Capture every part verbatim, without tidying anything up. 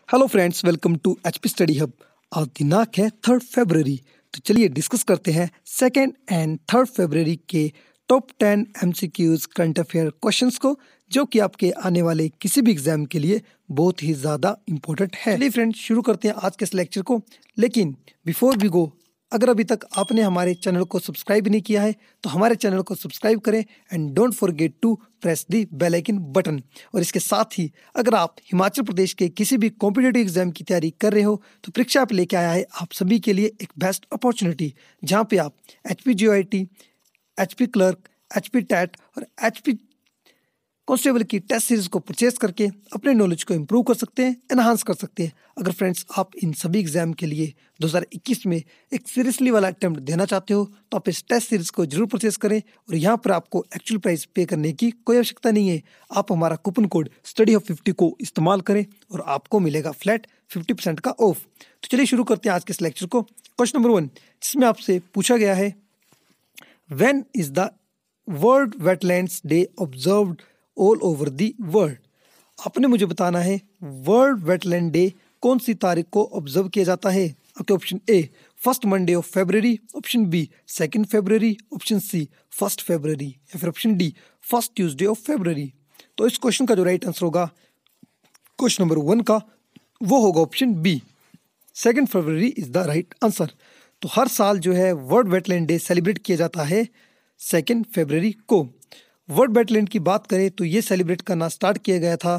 Hello friends, welcome to HP study hub. आज दिनांक है थर्ड फरवरी। तो चलिए डिस्कस करते हैं सेकेंड एंड थर्ड फरवरी के top ten MCQs current affair questions को, जो कि आपके आने वाले किसी भी एग्जाम के लिए बहुत ही ज़्यादा इंपॉर्टेंट है। चलिए फ्रेंड्स, शुरू करते हैं आज के इस लेक्चर को। लेकिन बिफोर वी गो, अगर अभी तक आपने हमारे चैनल को सब्सक्राइब नहीं किया है तो हमारे चैनल को सब्सक्राइब करें and don't forget to press the bell icon button. और इसके साथ ही अगर आप हिमाचल प्रदेश के किसी भी कॉम्पिटिटिव एग्जाम की तैयारी कर रहे हो तो परीक्षा ऐप लेके आया है आप सभी के लिए एक बेस्ट अपॉर्चुनिटी, जहां पे आप HP GOIT, HP clerk, HP TET और एचपी कांस्टेबल की टेस्ट सीरीज को परचेज करके अपने नॉलेज को इंप्रूव कर सकते हैं, एनहांस कर सकते हैं। अगर फ्रेंड्स आप इन सभी एग्जाम के लिए दो हज़ार इक्कीस में एक सीरियसली वाला अटेम्प्ट देना चाहते हो तो आप इस टेस्ट सीरीज को जरूर परचेज करें। और यहाँ पर आपको एक्चुअल प्राइस पे करने की कोई आवश्यकता नहीं है। आप हमारा coupon code study hub fifty को इस्तेमाल करें और आपको मिलेगा फ्लैट फिफ्टी परसेंट का ऑफ। तो चलिए शुरू करते हैं आज के इस लेक्चर को। क्वेश्चन नंबर वन, जिसमें आपसे पूछा गया है, when is the world wetlands day observed all over the world. आपने मुझे बताना है वर्ल्ड वेटलैंड डे कौन सी तारीख को ऑब्जर्व किया जाता है। आपके option A first Monday of February, option B second February, option C first February या फिर option D first Tuesday of February. तो इस क्वेश्चन का जो राइट आंसर होगा क्वेश्चन नंबर वन का, वो होगा option B, second February is the right answer. तो हर साल जो है वर्ल्ड वेटलैंड डे सेलिब्रेट किया जाता है सेकंड फरवरी को। वर्ल्ड वेटलैंड की बात करें तो ये सेलिब्रेट करना स्टार्ट किया गया था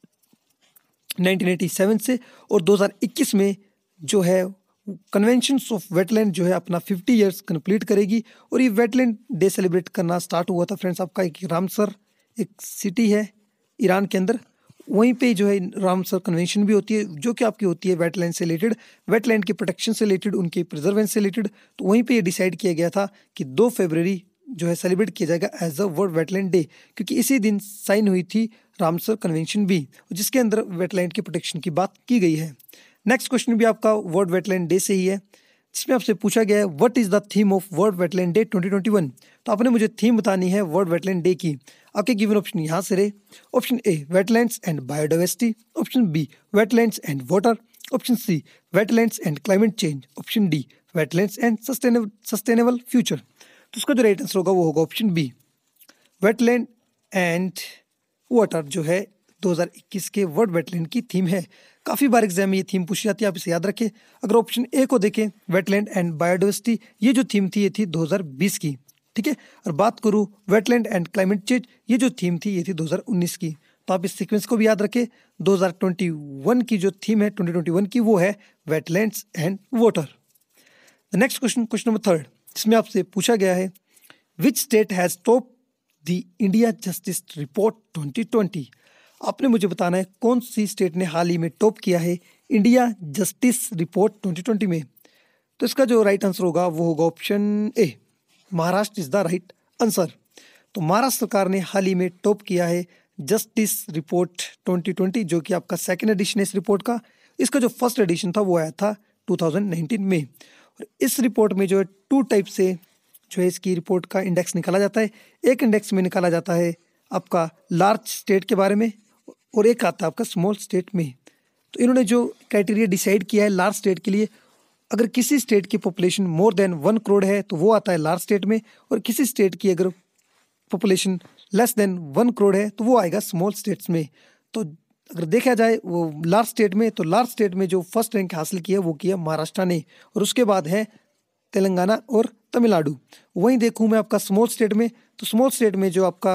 नाइनटीन एटी सेवन से, और दो हज़ार इक्कीस में जो है कन्वेंशंस ऑफ वेटलैंड जो है अपना फिफ्टी इयर्स कंप्लीट करेगी। और ये वेटलैंड डे सेलिब्रेट करना स्टार्ट हुआ था फ्रेंड्स आपका एक रामसर एक सिटी है ईरान के अंदर, वहीं पे जो है रामसर कन्वेंशन भी होती है, जो कि आपकी होती है वेटलैंड से रिलेटेड, वेटलैंड के प्रोटेक्शन से रिलेटेड, उनके प्रिजर्वेंस से रिलेटेड। तो वहीं पे ये डिसाइड किया गया था कि दो फरवरी जो है सेलिब्रेट किया जाएगा as a world wetland day, क्योंकि इसी दिन साइन हुई थी रामसर कन्वेंशन भी, जिसके अंदर वेटलैंड के प्रोटेक्शन की बात की गई है। नेक्स्ट क्वेश्चन भी आपका वर्ल्ड वेटलैंड डे से ही है, जिसमें आपसे पूछा गया है what is the theme of world wetland day twenty twenty one. तो आपने मुझे थीम बतानी है वर्ल्ड वेटलैंड डे की। आपके गिवन ऑप्शन यहाँ से रहे, option A wetlands and biodiversity, option B wetlands and water, option C wetlands and climate change, option D wetlands and sustainable sustainable future. तो उसका जो राइट आंसर होगा वो होगा option B, wetland and water, जो है दो हज़ार इक्कीस के वर्ल्ड वेटलैंड की थीम है। काफ़ी बार एग्जाम में ये थीम पूछी जाती है, आप इसे याद रखें। अगर ऑप्शन ए को देखें वेटलैंड एंड बायोडाइवर्सिटी, ये जो थीम थी ये थी दो हज़ार बीस की, ठीक है। और बात करूँ वेटलैंड एंड क्लाइमेट चेंज, ये जो थीम थी ये थी दो हज़ार उन्नीस की। तो आप इस सीक्वेंस को भी याद रखें। दो हज़ार इक्कीस की जो थीम है ट्वेंटी ट्वेंटी वन की, वो है wetlands and water. The next question, question number third, इसमें आपसे पूछा गया है which state has top the India justice report twenty twenty. आपने मुझे बताना है कौन सी स्टेट ने हाल ही में टॉप किया है India justice report twenty twenty में। तो इसका जो राइट आंसर होगा वो होगा option A, Maharashtra is the right answer. तो महाराष्ट्र सरकार ने हाल ही में टॉप किया है जस्टिस रिपोर्ट ट्वेंटी ट्वेंटी, जो कि आपका सेकेंड एडिशन है इस रिपोर्ट का। इसका जो फर्स्ट एडिशन था वो आया था टू थाउजेंड नाइनटीन में। और इस रिपोर्ट में जो है टू टाइप से जो है इसकी रिपोर्ट का इंडेक्स निकाला जाता है। एक इंडेक्स में निकाला जाता है आपका लार्ज स्टेट के बारे में, और एक आता है आपका स्मॉल स्टेट में। तो इन्होंने जो क्राइटेरिया डिसाइड किया है लार्ज स्टेट के लिए, अगर किसी स्टेट की population more than one crore है तो वो आता है लार्ज स्टेट में, और किसी स्टेट की अगर population less than one crore है तो वो आएगा स्मॉल स्टेट्स में। तो अगर देखा जाए वो लार्ज स्टेट में, तो लार्ज स्टेट में जो फर्स्ट रैंक हासिल किया वो किया महाराष्ट्र ने, और उसके बाद है तेलंगाना और तमिलनाडु। वहीं देखूं मैं आपका स्मॉल स्टेट में, तो स्मॉल स्टेट में जो आपका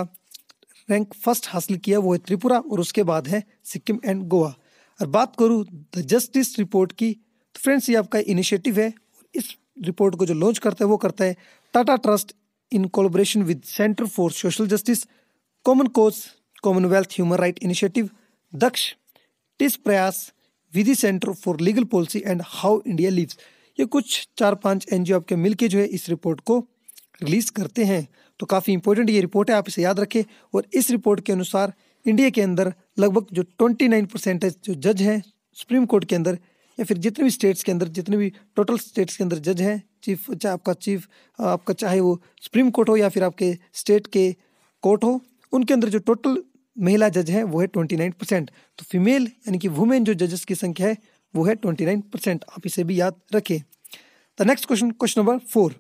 रैंक फर्स्ट हासिल किया वो है त्रिपुरा, और उसके बाद है सिक्किम एंड गोवा। और बात करूं द जस्टिस रिपोर्ट की, तो फ्रेंड्स ये आपका इनिशिएटिव है। इस रिपोर्ट को जो लॉन्च करता है वो करता है Tata trust in collaboration with centre for social justice, common cause, commonwealth human right initiative, Daksh, TISS Prayas, Vidhi centre for legal policy and how India lives. ये कुछ चार पांच एनजीओ आपके मिलके जो है इस रिपोर्ट को रिलीज करते हैं। तो काफ़ी इंपॉर्टेंट ये रिपोर्ट है, आप इसे याद रखें। और इस रिपोर्ट के अनुसार इंडिया के अंदर लगभग जो उनतीस परसेंटेज जो जज हैं सुप्रीम कोर्ट के अंदर, या फिर जितने भी स्टेट्स के अंदर, जितने भी टोटल स्टेट्स के अंदर जज हैं, चीफ चाहे आपका चीफ आपका चाहे वो सुप्रीम कोर्ट हो या फिर आपके स्टेट के कोर्ट हो, उनके अंदर जो टोटल महिला जज हैं वो है ट्वेंटी नाइन परसेंट। तो फीमेल यानी कि वुमेन जो जजेस की संख्या है वो है ट्वेंटी नाइन परसेंट। आप इसे भी याद रखें। The next question, question number four,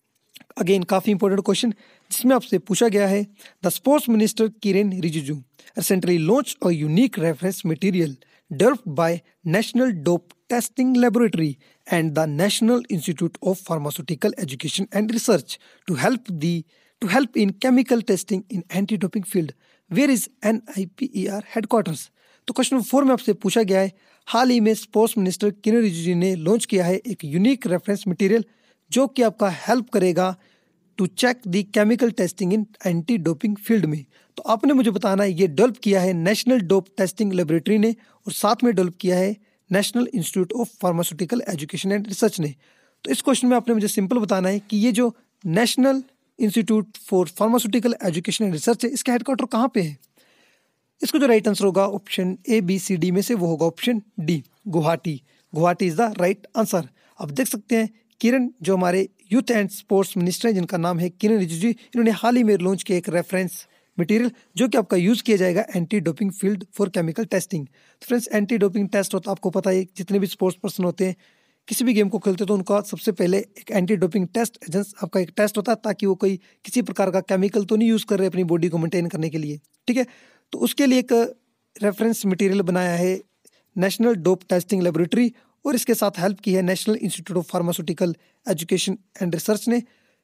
again काफी इंपॉर्टेंट क्वेश्चन, जिसमें आपसे पूछा गया है the sports minister Kiren Rijiju recently launch a unique reference material developed by national dope testing laboratory and the National Institute of Pharmaceutical Education and Research to help the to help in chemical testing in anti-doping field. Where is N I P E R headquarters? तो question number four में आपसे पूछा गया है, हाल ही में sports minister Kiren Rijiju ने launch किया है एक यूनिक रेफरेंस मटेरियल जो कि आपका हेल्प करेगा to check the chemical testing in anti doping field में। तो आपने मुझे बताना है ये डेवलप किया है नेशनल डोप टेस्टिंग लेबोरेटरी ने और साथ में डेवलप किया है national institute of pharmaceutical education and research ने। तो इस क्वेश्चन में आपने मुझे सिंपल बताना है कि ये जो national institute for pharmaceutical education and research है इसका हेडक्वार्टर कहाँ पे है। इसको जो राइट आंसर होगा option A B C D में से वो होगा option D, Guwahati. Guwahati is the right answer. आप देख सकते हैं किरण जो हमारे यूथ एंड स्पोर्ट्स मिनिस्टर हैं जिनका नाम है किरेन रिजिजू, इन्होंने हाल ही में लॉन्च किया एक रेफरेंस मटेरियल जो कि आपका यूज किया जाएगा anti doping field for chemical testing. तो फ्रेंड्स एंटी डोपिंग टेस्ट होता है, आपको पता है जितने भी स्पोर्ट्स पर्सन होते हैं किसी भी गेम को खेलते हैं तो उनका सबसे पहले एक एंटी डोपिंग टेस्ट एजेंस आपका एक टेस्ट होता है ताकि वो कोई किसी प्रकार का केमिकल तो नहीं यूज कर रहे अपनी बॉडी को मेंटेन करने के लिए, ठीक है। तो उसके लिए एक रेफरेंस मटेरियल बनाया है नेशनल डोप टेस्टिंग लेबोरेटरी और इसके साथ हेल्प की है national institute of pharmaceutical education and research ने।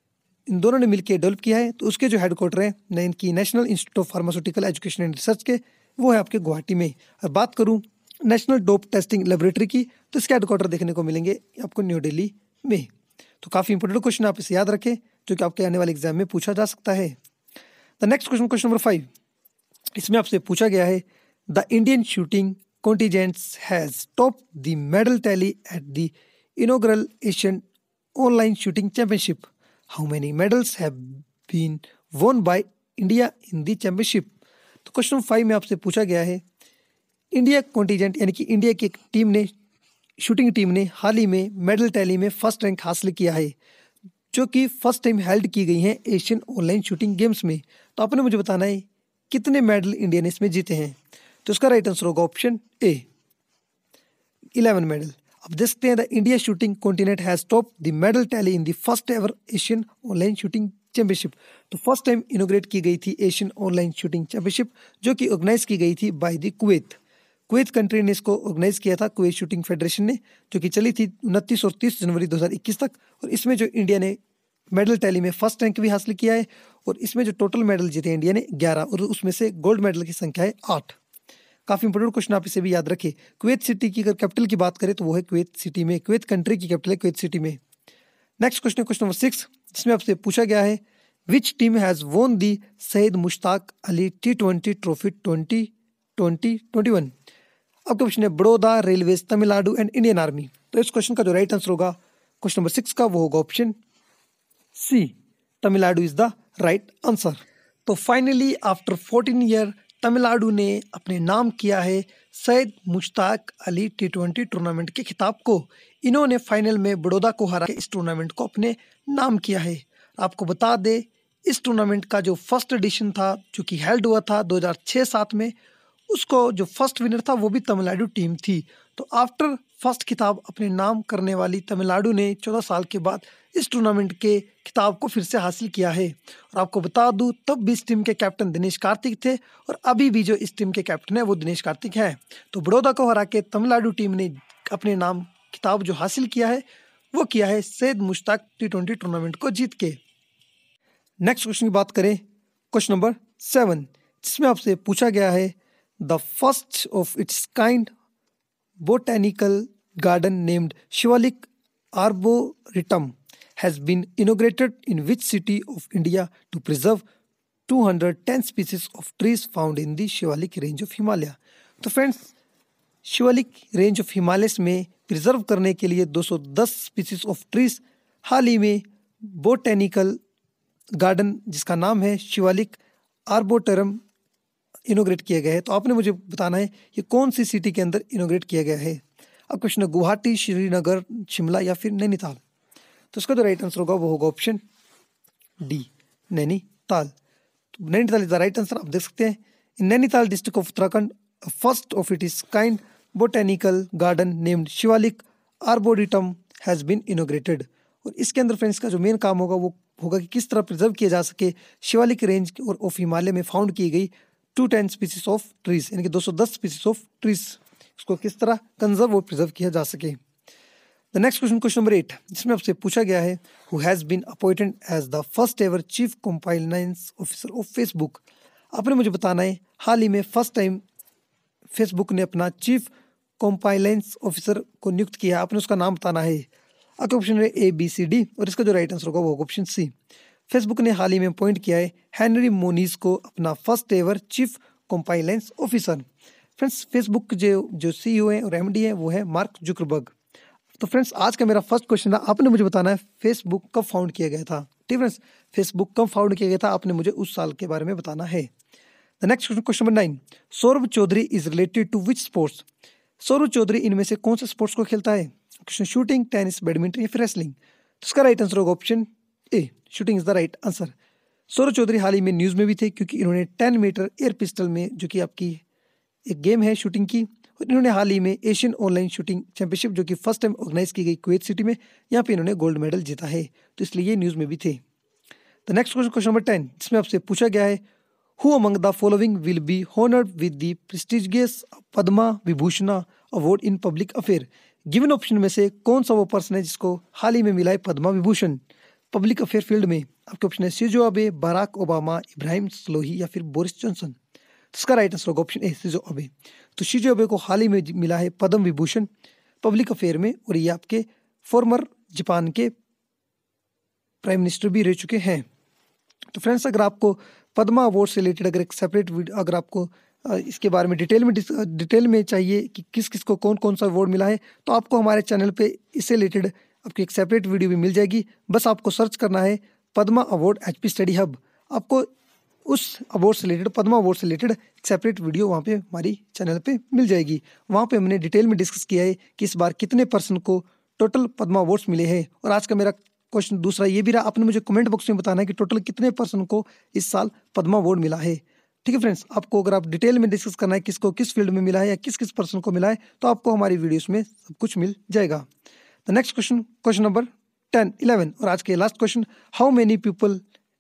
इन दोनों ने मिलकर डेवलप किया है। तो उसके जो हेडक्वार्टर हैं इनकी national institute of pharmaceutical education and research के, वो है आपके गुवाहाटी में। और बात करूं नेशनल डोप टेस्टिंग लेबोरेटरी की तो इसके हेडक्वार्टर देखने को मिलेंगे आपको न्यू दिल्ली में। तो काफ़ी इंपॉर्टेंट क्वेश्चन आप इसे याद रखें जो कि आपके आने वाले एग्जाम में पूछा जा सकता है। The next question, question number five, इसमें आपसे पूछा गया है the Indian shooting contingents has topped the medal tally at the inaugural Asian Online Shooting Championship. How many medals have been won by India in the championship? तो question five में आपसे पूछा गया है इंडिया कॉन्टिजेंट यानी कि India की एक टीम ने शूटिंग टीम ने हाल ही में मेडल टैली में फर्स्ट रैंक हासिल किया है जो कि फर्स्ट टाइम हेल्ड की गई हैं एशियन ऑनलाइन शूटिंग गेम्स में। तो आपने मुझे बताना है कितने मेडल इंडिया ने इसमें जीते हैं। तो इसका राइट आंसर होगा ऑप्शन ए, इलेवन मेडल। अब देखते हैं the India shooting contingent has top the medal tally in the first ever Asian online shooting championship. तो फर्स्ट टाइम इनोग्रेट की गई थी एशियन ऑनलाइन शूटिंग चैंपियनशिप जो कि ऑर्गेनाइज की गई थी by the Kuwait. Kuwait country ने इसको ऑर्गेनाइज किया था, कुवैत शूटिंग फेडरेशन ने, जो कि चली थी उनतीस और तीस जनवरी दो हज़ार इक्कीस तक। और इसमें जो इंडिया ने मेडल टैली में फर्स्ट रैंक भी हासिल किया है और इसमें जो टोटल मेडल जीते इंडिया ने ग्यारह और उसमें से गोल्ड मेडल की संख्या है आठ। काफी इंपोर्टेंट क्वेश्चन, आप इसे भी याद रखें। कुवैत सिटी की अगर कैपिटल की बात करें तो वो है कुवैत सिटी में, कुवैत कंट्री की कैपिटल है कुवैत सिटी में। Next question question number six, जिसमें आपसे पूछा गया है which team has won the Syed Mushtaq Ali T twenty trophy twenty twenty twenty one. अब क्वेश्चन है Baroda, railways, Tamil Nadu and Indian army. तो इस क्वेश्चन का जो राइट आंसर होगा क्वेश्चन नंबर सिक्स का वो होगा option C, Tamil Nadu is the right answer. तो finally after fourteen year Tamil Nadu ने अपने नाम किया है Syed Mushtaq Ali T twenty tournament के खिताब को। इन्होंने फाइनल में बड़ौदा को हरा के इस टूर्नामेंट को अपने नाम किया है। आपको बता दें इस टूर्नामेंट का जो फर्स्ट एडिशन था जो कि हेल्ड हुआ था दो हज़ार छह सात में, उसको जो फर्स्ट विनर था वो भी तमिलनाडु टीम थी। तो आफ्टर फर्स्ट खिताब अपने नाम करने वाली तमिलनाडु ने चौदह साल के बाद इस टूर्नामेंट के खिताब को फिर से हासिल किया है। और आपको बता दूं तब भी इस टीम के कैप्टन दिनेश कार्तिक थे और अभी भी जो इस टीम के कैप्टन है वो दिनेश कार्तिक है। तो बड़ौदा को हरा के तमिलनाडु टीम ने अपने नाम खिताब जो हासिल किया है वो किया है Syed Mushtaq T twenty tournament को जीत के। नेक्स्ट क्वेश्चन की बात करें, क्वेश्चन नंबर सेवन, जिसमें आपसे पूछा गया है the first of its kind botanical garden named Shivalik Arboretum has been inaugurated in which city of India to preserve two hundred ten species of trees found in the Shivalik range of Himalaya। तो friends Shivalik range of Himalayas में preserve करने के लिए दो सौ दस species of trees हाल ही में बोटेनिकल गार्डन जिसका नाम है शिवालिक आर्बोरेटम इनोग्रेट किया गया है। तो आपने मुझे बताना है ये कौन सी सिटी के अंदर इनोग्रेट किया गया है। अब क्वेश्चन है गुवाहाटी, श्रीनगर, शिमला या फिर नैनीताल। तो इसका जो राइट आंसर होगा वो होगा ऑप्शन डी, नैनीताल। तो Nainital is the right answer. आप देख सकते हैं In Nainital district of Uttarakhand, a first of its kind botanical garden named Shivalik Arboretum has been inaugurated. और इसके अंदर फ्रेंड्स का जो मेन काम होगा वो होगा कि किस तरह प्रिजर्व किया जा सके शिवालिक रेंज और ऑफ हिमालय में फाउंड की गई two ten species of trees, यानी कि दो सौ दस स्पीसीज ऑफ ट्रीज, उसको किस तरह कंजर्व और प्रिजर्व किया जा सके। The next question, question number eight, जिसमें आपसे पूछा गया है who has been appointed as the first ever chief compliance officer of Facebook. आपने मुझे बताना है हाल ही में फर्स्ट टाइम फेसबुक ने अपना चीफ कंप्लायंस ऑफिसर को नियुक्त किया, आपने उसका नाम बताना है। आपका ऑप्शन है ए बी सी डी, और इसका जो राइट आंसर होगा वो होगा ऑप्शन सी। फेसबुक ने हाल ही में अपॉइंट किया है हेनरी मोनीज को अपना first ever chief compliance officer. Friends, Facebook जो जो सीईओ है और एमडी है वो है मार्क जुकरबर्ग। तो फ्रेंड्स, आज का मेरा फर्स्ट क्वेश्चन था, आपने मुझे बताना है फेसबुक कब फाउंड किया गया था। ठीक फ्रेंड्स, फेसबुक कब फाउंड किया गया था, आपने मुझे उस साल के बारे में बताना है। The next question, question number nine, Saurabh Chaudhary is related to which sports. Saurabh Chaudhary इनमें से कौन से स्पोर्ट्स को खेलता है। क्वेश्चन, शूटिंग, टेनिस, बैडमिंटन या फिर रेसलिंग। तो इसका राइट आंसर होगा option A, shooting is the right answer. Saurabh Chaudhary हाल ही में न्यूज में भी थे क्योंकि इन्होंने टेन मीटर एयर पिस्टल में, जो कि आपकी एक गेम है शूटिंग की, और इन्होंने हाल ही में एशियन ऑनलाइन शूटिंग चैंपियनशिप जो कि फर्स्ट टाइम ऑर्गेनाइज की गई कुवैत सिटी में, यहाँ पे इन्होंने गोल्ड मेडल जीता है, तो इसलिए ये न्यूज में भी थे। The next question, question number ten, जिसमें आपसे पूछा गया है who among the following will be honoured with the prestigious Padma Vibhushan award in public affair. Given option में से कौन सा वो पर्सन है जिसको हाल ही में मिला है Padma Vibhushan public affair field में। आपके ऑप्शन है Shinzo Abe, Barack Obama, Ibrahim सलोही या फिर बोरिस जॉनसन। तो इसका राइट आंसर होगा ऑप्शन ए, शिंजो अबे। तो शिंजो अबे को हाल ही में मिला है पद्म विभूषण पब्लिक अफेयर में, और ये आपके फॉर्मर जापान के प्राइम मिनिस्टर भी रह चुके हैं। तो फ्रेंड्स, अगर आपको पद्मा अवार्ड से रिलेटेड अगर एक सेपरेट वीडियो, अगर आपको इसके बारे में डिटेल में डिटेल में चाहिए कि किस किस को कौन कौन सा अवार्ड मिला है, तो आपको हमारे चैनल पे इससे रिलेटेड आपकी एक सेपरेट वीडियो भी मिल जाएगी। बस आपको सर्च करना है Padma award HP study hub, आपको उस अवार्ड से रिलेटेड, पद्मा अवार्ड से रिलेटेड एक सेपरेट वीडियो वहाँ पे हमारी चैनल पे मिल जाएगी। वहाँ पे हमने डिटेल में डिस्कस किया है कि इस बार कितने पर्सन को टोटल पद्मा अवार्ड्स मिले हैं। और आज का मेरा क्वेश्चन दूसरा ये भी रहा, आपने मुझे कमेंट बॉक्स में बताना है कि टोटल कितने पर्सन को इस साल पद्मा अवार्ड मिला है। ठीक है फ्रेंड्स, आपको अगर आप डिटेल में डिस्कस करना है किसको किस फील्ड में मिला है या किस किस पर्सन को मिला है, तो आपको हमारी वीडियोस में सब कुछ मिल जाएगा। The next question, question number ten eleven, और आज के last question, how many people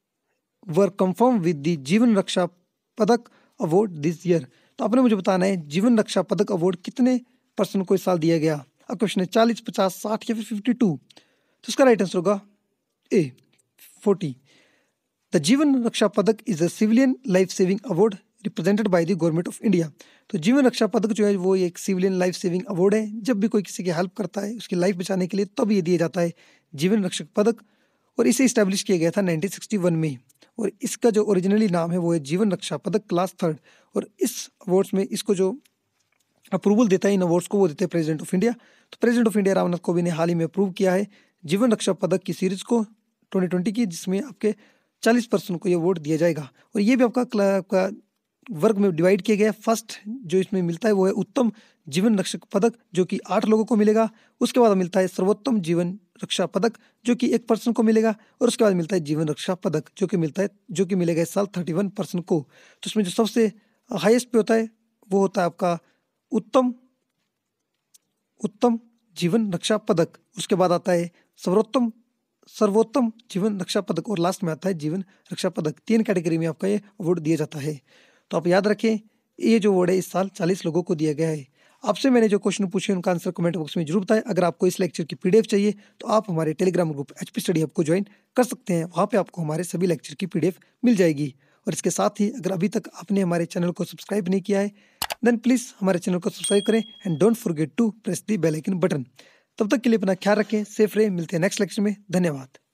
were confirm with the Jeevan Raksha पदक अवार्ड दिस ईयर। तो आपने मुझे बताना है जीवन रक्षा पदक अवार्ड कितने पर्सन को इस साल दिया गया। अब क्वेश्चन है चालीस, पचास, साठ या फिर फिफ्टी टू। तो इसका राइट आंसर होगा ए, forty. The Jeevan Raksha Padak is a civilian life saving award represented by the government of India. तो जीवन रक्षा पदक जो है वो एक सिविलियन लाइफ सेविंग अवार्ड है। जब भी कोई किसी की हेल्प करता है, उसकी लाइफ बचाने के लिए, तब ये दिया जाता है जीवन रक्षक पदक, और इसे इस्टेब्लिश किया गया था नाइनटीन सिक्सटी वन में। और इसका जो ओरिजिनली नाम है वो है जीवन रक्षा पदक क्लास थर्ड। और इस अवार्ड्स में इसको जो अप्रूवल देता है इन अवार्ड्स को, वो देते हैं प्रेसिडेंट ऑफ इंडिया। तो president of India Ramnath Kovind ने हाल ही में अप्रूव किया है जीवन रक्षा पदक की सीरीज को ट्वेंटी ट्वेंटी की, जिसमें आपके चालीस परसेंट को ये अवार्ड दिया जाएगा। और ये भी आपका आपका वर्ग में डिवाइड किया गया है। फर्स्ट जो इसमें मिलता है वो है उत्तम जीवन रक्षक पदक, जो कि आठ लोगों को मिलेगा। उसके बाद मिलता है सर्वोत्तम जीवन रक्षा पदक, जो कि एक पर्सन को मिलेगा। और उसके बाद मिलता है जीवन रक्षा पदक, जो कि मिलता है जो कि मिलेगा इस साल थर्टी वन पर्सन को। तो इसमें जो सबसे हाईएस्ट पे होता है वो होता है आपका उत्तम उत्तम जीवन रक्षा पदक। उसके बाद आता है सर्वोत्तम सर्वोत्तम जीवन रक्षा पदक, और लास्ट में आता है जीवन रक्षा पदक। तीन कैटेगरी में आपका ये अवार्ड दिया जाता है। तो आप याद रखें, ये जो अवार्ड है इस साल चालीस लोगों को दिया गया है। आपसे मैंने जो क्वेश्चन पूछे उनका आंसर कमेंट बॉक्स में जरूर बताएं। अगर आपको इस लेक्चर की पीडीएफ चाहिए तो आप हमारे Telegram group HP study hub को ज्वाइन कर सकते हैं। वहाँ पे आपको हमारे सभी लेक्चर की पीडीएफ मिल जाएगी। और इसके साथ ही अगर अभी तक आपने हमारे चैनल को सब्सक्राइब नहीं किया है, देन प्लीज़ हमारे चैनल को सब्सक्राइब करें and don't forget to press the bell icon button. तब तक के लिए अपना ख्याल रखें, सेफ रहे। मिलते हैं नेक्स्ट लेक्चर में। धन्यवाद।